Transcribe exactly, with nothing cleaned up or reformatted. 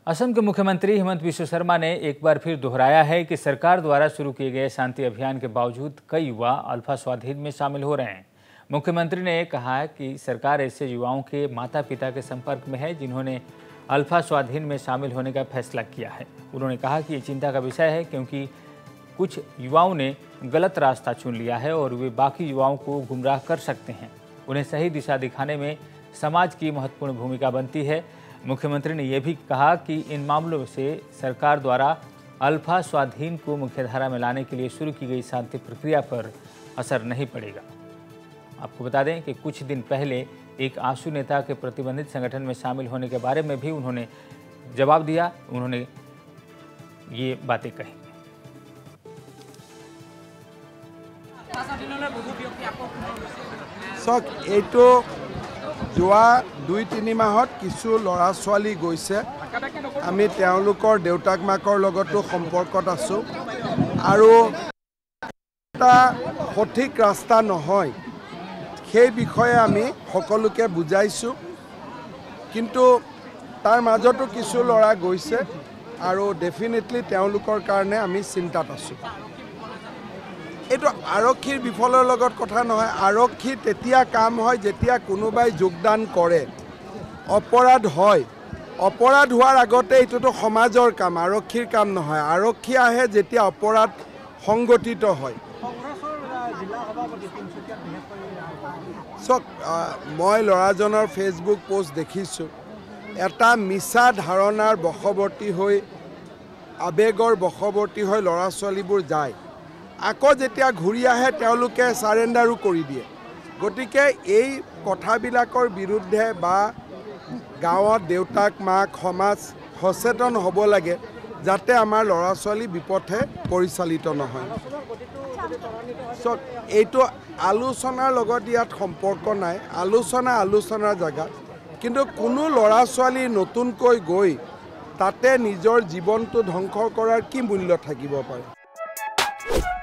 असम के मुख्यमंत्री हेमंत बिस्वा शर्मा ने एक बार फिर दोहराया है कि सरकार द्वारा शुरू किए गए शांति अभियान के बावजूद कई युवा अल्फा स्वाधीन में शामिल हो रहे हैं। मुख्यमंत्री ने कहा कि सरकार ऐसे युवाओं के माता पिता के संपर्क में है जिन्होंने अल्फा स्वाधीन में शामिल होने का फैसला किया है। उन्होंने कहा कि ये चिंता का विषय है क्योंकि कुछ युवाओं ने गलत रास्ता चुन लिया है और वे बाकी युवाओं को गुमराह कर सकते हैं। उन्हें सही दिशा दिखाने में समाज की महत्वपूर्ण भूमिका बनती है। मुख्यमंत्री ने यह भी कहा कि इन मामलों से सरकार द्वारा अल्फा स्वाधीन को मुख्यधारा में लाने के लिए शुरू की गई शांति प्रक्रिया पर असर नहीं पड़ेगा। आपको बता दें कि कुछ दिन पहले एक आसू नेता के प्रतिबंधित संगठन में शामिल होने के बारे में भी उन्होंने जवाब दिया। उन्होंने ये बातें कही। যোৱা দুই তিনি মাহত কিছু ল'ৰা ছোৱালী গৈছে। আমি তেওঁলোকৰ দেউতাক মাকৰ লগতো সম্পৰ্কত আছো আৰু এটা সঠিক ৰাস্তা নহয় সেই বিষয়ে আমি সকলোকে বুজাইছো, কিন্তু তাৰ মাজতো কিছু ল'ৰা গৈছে আৰু ডেফিনেটলি তেওঁলোকৰ কাৰণে আমি চিন্তাত আছো। এইটো আৰক্ষীৰ বিফলৰ লগত কথা নহয়। আৰক্ষী তেতিয়া কাম হয় যেতিয়া কোনোবাই যোগদান কৰে, অপৰাধ হয়। অপৰাধ হোৱাৰ আগতে এইটোতো সমাজৰ কাম, আৰক্ষীৰ কাম নহয়। আৰক্ষী আহে যেতিয়া অপৰাধ সংগঠিত হয়। চক মই ল'ৰাজনৰ ফেচবুক পোষ্ট দেখিছোঁ। এটা মিছা ধাৰণাৰ বশৱৰ্তী হৈ আবেগৰ বশৱৰ্তী হৈ ল'ৰা ছোৱালীবোৰ যায়। আকৌ যেতিয়া ঘূৰি আহে তেওঁলোকে সাৰেণ্ডাৰো কৰি দিয়ে। গতিকে এই কথাবিলাকৰ বিৰুদ্ধে বা গাঁৱত দেউতাক মাক সমাজ সচেতন হ'ব লাগে যাতে আমাৰ ল'ৰা ছোৱালী বিপথে পৰিচালিত নহয়। সো এইটো আলোচনাৰ লগত ইয়াত সম্পৰ্ক নাই। আলোচনা আলোচনাৰ জায়গা, কিন্তু কোনো ল'ৰা ছোৱালী নতুনকৈ গৈ তাতে নিজৰ জীৱনটো ধ্বংস কৰাৰ কি মূল্য থাকিব পাৰে।